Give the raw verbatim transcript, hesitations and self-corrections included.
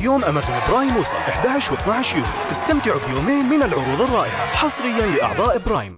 يوم أمازون برايم وصل إحدى عشر و اثني عشر يونيو، استمتعوا بيومين من العروض الرائعة حصرياً لأعضاء برايم.